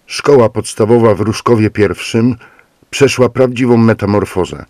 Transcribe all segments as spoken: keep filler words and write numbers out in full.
Szkoła podstawowa w Ruszkowie Pierwszym przeszła prawdziwą metamorfozę.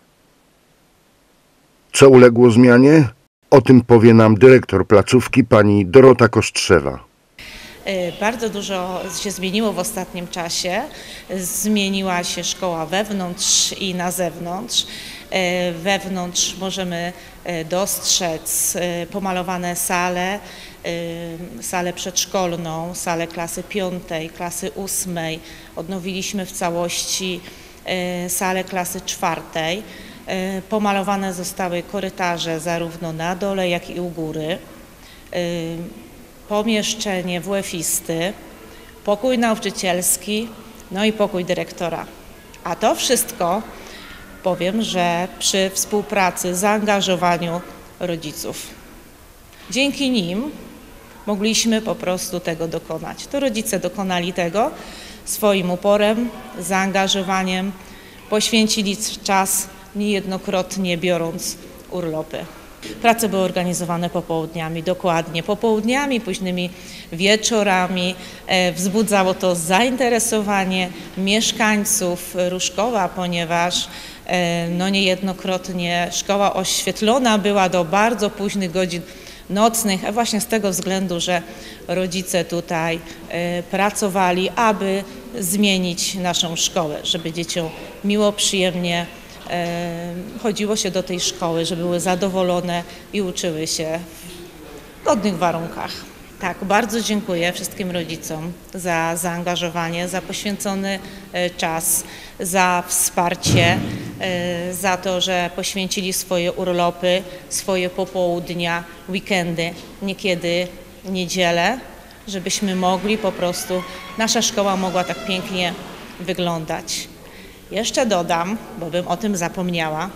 Co uległo zmianie? O tym powie nam dyrektor placówki, pani Dorota Kostrzewa. Bardzo dużo się zmieniło w ostatnim czasie. Zmieniła się szkoła wewnątrz i na zewnątrz. Wewnątrz możemy dostrzec pomalowane sale, salę przedszkolną, salę klasy piątej, klasy ósmej. Odnowiliśmy w całości salę klasy czwartej. Pomalowane zostały korytarze zarówno na dole, jak i u góry. Pomieszczenie W F-isty, pokój nauczycielski, no i pokój dyrektora. A to wszystko, powiem, że przy współpracy, zaangażowaniu rodziców. Dzięki nim mogliśmy po prostu tego dokonać. To rodzice dokonali tego swoim uporem, zaangażowaniem, poświęcili czas niejednokrotnie biorąc urlopy. Prace były organizowane popołudniami, dokładnie popołudniami, późnymi wieczorami. Wzbudzało to zainteresowanie mieszkańców Ruszkowa, ponieważ no niejednokrotnie szkoła oświetlona była do bardzo późnych godzin nocnych, a właśnie z tego względu, że rodzice tutaj pracowali, aby zmienić naszą szkołę, żeby dzieciom miło, przyjemnie chodziło się do tej szkoły, żeby były zadowolone i uczyły się w godnych warunkach. Tak, bardzo dziękuję wszystkim rodzicom za zaangażowanie, za poświęcony czas, za wsparcie, za to, że poświęcili swoje urlopy, swoje popołudnia, weekendy, niekiedy niedzielę, żebyśmy mogli po prostu, nasza szkoła mogła tak pięknie wyglądać. Jeszcze dodam, bo bym o tym zapomniała,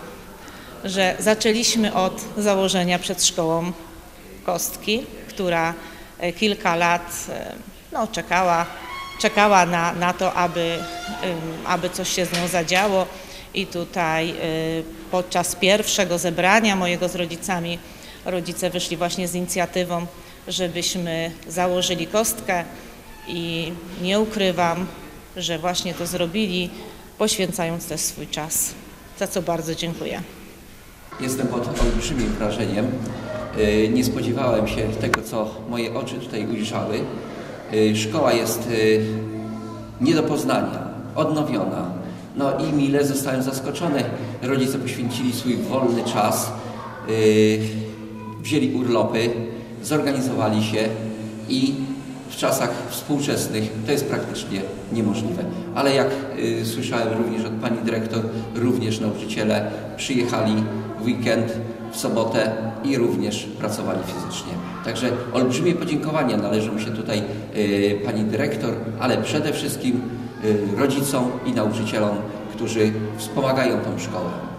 że zaczęliśmy od założenia przed szkołą kostki, która kilka lat no, czekała, czekała na, na to, aby, aby coś się z nią zadziało. I tutaj podczas pierwszego zebrania mojego z rodzicami, rodzice wyszli właśnie z inicjatywą, żebyśmy założyli kostkę i nie ukrywam, że właśnie to zrobili, poświęcając też swój czas, za co bardzo dziękuję. Jestem pod olbrzymim wrażeniem. Nie spodziewałem się tego, co moje oczy tutaj ujrzały. Szkoła jest nie do poznania, odnowiona. No i mile zostałem zaskoczony. Rodzice poświęcili swój wolny czas, wzięli urlopy, zorganizowali się i w czasach współczesnych to jest praktycznie niemożliwe. Ale jak y, słyszałem również od pani dyrektor, również nauczyciele przyjechali w weekend, w sobotę i również pracowali fizycznie. Także olbrzymie podziękowania należą się tutaj y, pani dyrektor, ale przede wszystkim y, rodzicom i nauczycielom, którzy wspomagają tą szkołę.